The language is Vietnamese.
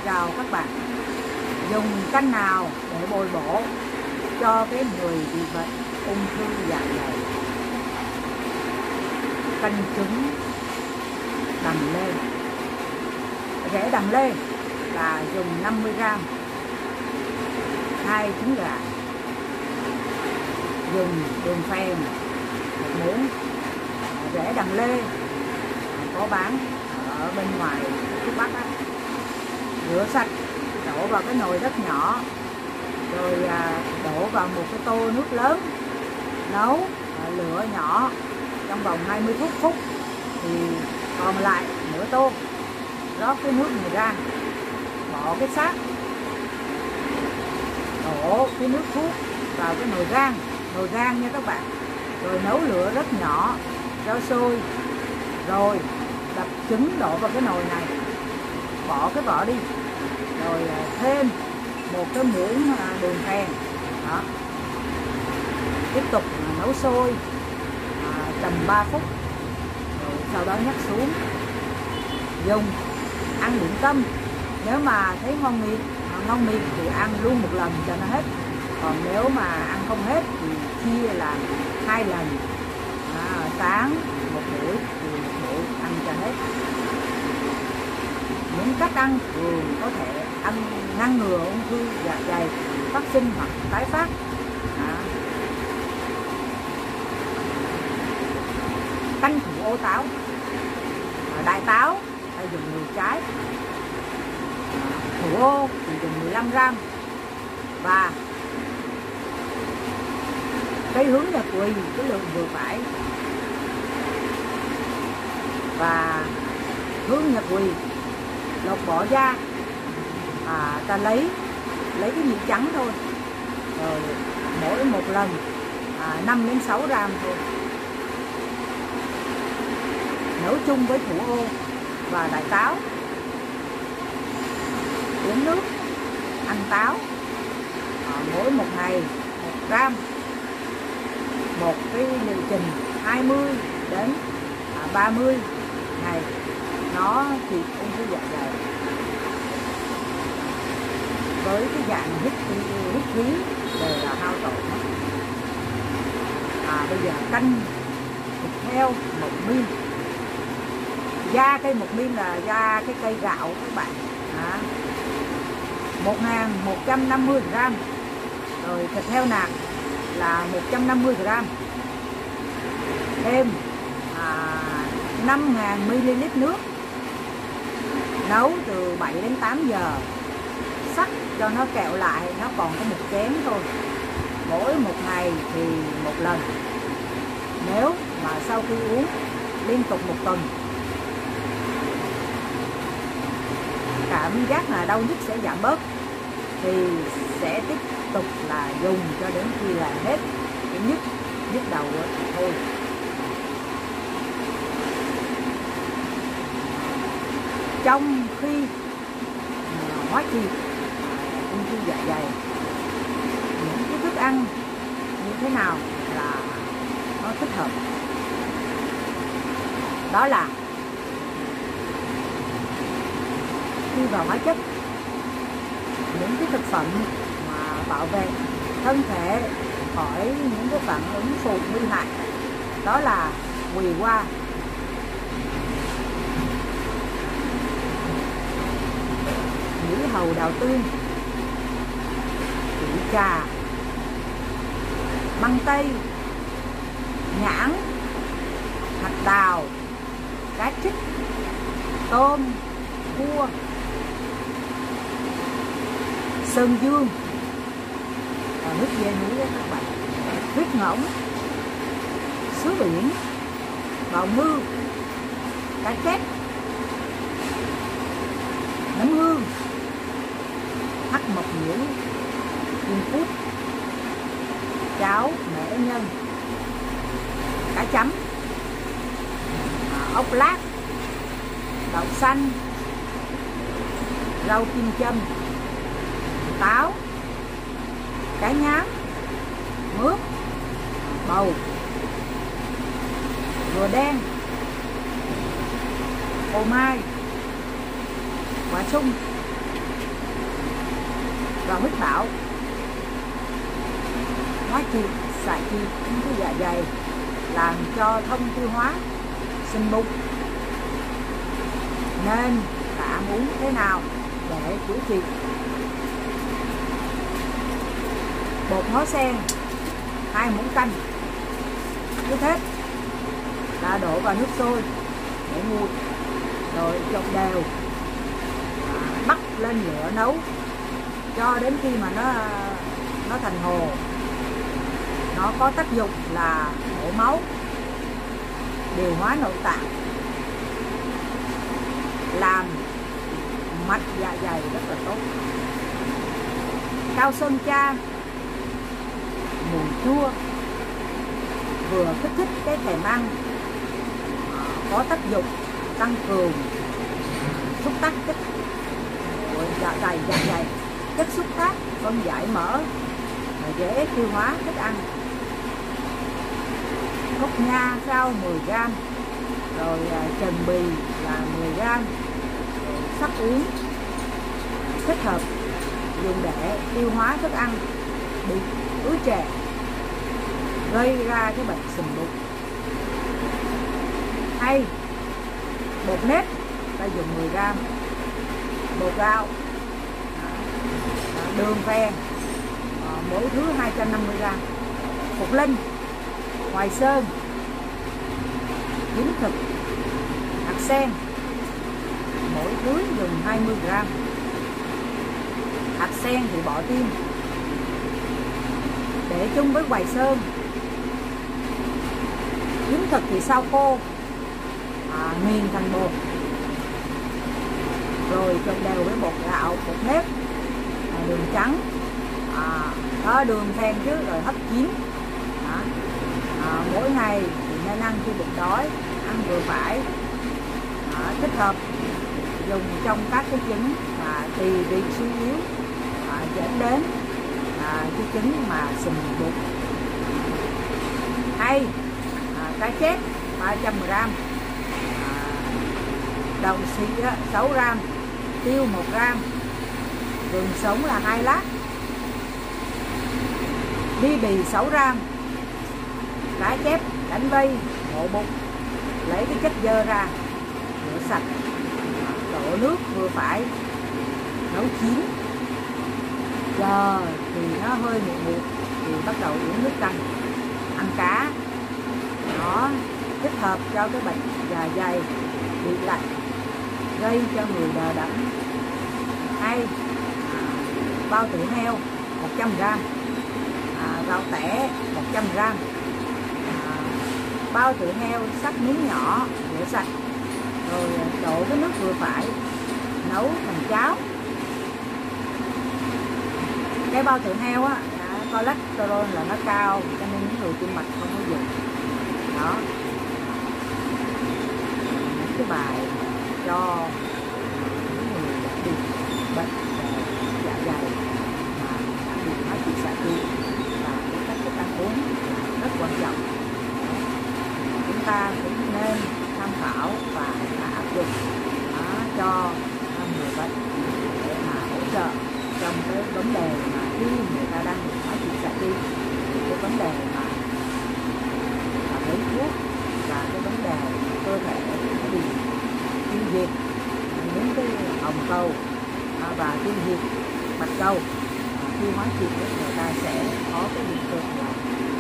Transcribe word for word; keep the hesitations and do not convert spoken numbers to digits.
chào các bạn. Dùng canh nào để bồi bổ cho cái người bị bệnh ung thư dạ dày? Canh trứng đằng lê. Rễ đằng lê là dùng năm mươi gam, hai trứng gà, dùng đường phèn một muỗng. Rễ đằng lê có bán ở bên ngoài thuốc bắc á. Rửa sạch, đổ vào cái nồi rất nhỏ, rồi à, đổ vào một cái tô nước lớn, nấu à, lửa nhỏ trong vòng hai mươi phút, thì còn lại nửa tô, rót cái nước này ra, bỏ cái xác, đổ cái nước thuốc vào cái nồi rang, nồi rang nha các bạn, rồi nấu lửa rất nhỏ cho sôi, rồi đập trứng đổ vào cái nồi này, bỏ cái vỏ đi, rồi thêm một cái muỗng đường phèn đó, tiếp tục nấu sôi à, tầm ba phút, rồi sau đó nhắc xuống. Dùng ăn điểm tâm, nếu mà thấy ngon miệng ngon miệng thì ăn luôn một lần cho nó hết, còn nếu mà ăn không hết thì chia làm hai lần, à, sáng một buổi thì một buổi ăn cho hết. Những cách ăn thường có thể ăn ngăn ngừa ung thư dạ dày phát sinh hoặc tái phát. À. Canh thủ ô táo. À, đại táo ta dùng mười trái, à, thủ ô thì dùng mười lăm gam, và cây hướng nhật quỳ cái lượng vừa phải. Và hướng nhật quỳ lột bỏ da, à, ta lấy lấy cái nhị trắng thôi, rồi mỗi một lần à, năm đến sáu gram thôi, nấu chung với thủ ô và đại táo. Uống nước, ăn táo, à, mỗi một ngày một gram, một cái liệu trình hai mươi đến ba mươi ngày, nó thì ung thư dạ dày. Với cái dạng hít hít khí đều là hao tổn. À, bây giờ canh thịt heo một miên. Da cây một miên là da cái cây gạo các bạn. À, một nghìn một trăm năm mươi gram. Rồi thịt heo nạc là một trăm năm mươi gram. Thêm à, năm nghìn mi li lít nước, nấu từ bảy đến tám giờ, sắc cho nó kẹo lại, nó còn có một chén thôi, mỗi một ngày thì một lần. Nếu mà sau khi uống liên tục một tuần, cảm giác là đau nhức sẽ giảm bớt, thì sẽ tiếp tục là dùng cho đến khi là hết cái nhức nhức đầu thì thôi. Trong khi hóa trị ung thư dạ dày, những cái thức ăn như thế nào là nó thích hợp? Đó là khi vào hóa chất, những cái thực phẩm mà bảo vệ thân thể khỏi những cái phản ứng phụ nguy hại, đó là quỳ hoa, nhĩ hầu đào tương, chỉ trà, măng tây, nhãn, hạt đào, cá trích, tôm, cua, sơn dương, và nước dê núi đó các bạn, huyết ngỗng, sứa biển, bào ngư, cá chép, nấm hương, hắc mộc nhũ, kim cút, cháo mễ nhân, cá chấm, ốc lát, đậu xanh, rau kim châm, táo, cá nhám, mướp, bầu, rùa đen, ô mai, quả sung, và huyết bảo, hóa trị xạ trị ung thư dạ dày, làm cho thông tiêu hóa, sinh bụng. Nên ta ăn uống thế nào để chữa trị? Bột ngó sen hai muỗng canh. Trước hết ta đổ vào nước sôi để nguội, rồi trộn đều, à, bắt lên lửa nấu cho đến khi mà nó nó thành hồ. Nó có tác dụng là đổ máu, điều hóa nội tạng, làm mạch dạ dày rất là tốt. Cao sơn cha mùi chua, vừa kích thích cái thèm ăn, có tác dụng tăng cường xúc tác kích của dạ dày dạ dày chất xúc tác phân giải mỡ, dễ tiêu hóa thức ăn. Cốc nha rau mười gam, rồi trần bì là mười gam, rồi sắc uống thích hợp dùng để tiêu hóa thức ăn bị ứ trệ, gây ra cái bệnh sùm bụng. Hay bột nếp ta dùng mười gam, bột gạo, đường phèn mỗi thứ hai trăm năm mươi gam, bột linh, hoài sơn, yến thực, hạt sen mỗi thứ dùng hai mươi gam. Hạt sen thì bỏ tim, để chung với hoài sơn. Yến thực thì sao khô, à, nghiền thành bột, rồi trộn đều với bột gạo, bột nếp, à, đường trắng, à, đó, đường phèn chứ, rồi hấp chín. À, à, mỗi ngày thì nên ăn khi bụng đói, ăn vừa phải, à, thích hợp dùng trong các cái chứng mà tỳ vị suy yếu, à, dẫn đến à, cái chứng mà sùm bụng. Hay à, cá chép ba trăm gam, à, đậu xị sáu gam, tiêu một gam, gừng sống là hai lát, bi bì sáu gam, cá chép đánh vây hộ bụng, lấy cái chất dơ ra, rửa sạch, đổ nước vừa phải, nấu chín. Giờ thì nó hơi muộn muộn thì bắt đầu uống nước canh, ăn cá. Nó thích hợp cho cái bệnh dạ dày bị lạnh, gây cho người đờ đẫn. Hay à, bao tử heo một trăm gam, à, rau tẻ một trăm gam, à, bao tử heo sắc miếng nhỏ, rửa sạch, rồi đổ cái nước vừa phải, nấu thành cháo. Cái bao tử heo á, cholesterol là nó cao, cho nên những người tim mạch không có dùng. Đó, cái bài cho những người đã bị bệnh dạ dày mà đã bị hóa trị xạ trị, và cái cách thức ăn uống rất quan trọng. Chúng ta cũng nên tham khảo và áp dụng đó, cho người bệnh để mà hỗ trợ trong cái vấn đề mà khi người ta đang bị hóa trị xạ trị, cái vấn đề mà lấy thuốc và cái vấn đề cơ thể bị tiêu diệt những cái hồng cầu và tiêu diệt bạch cầu. Khi hóa trị người ta sẽ có cái hiện tượng là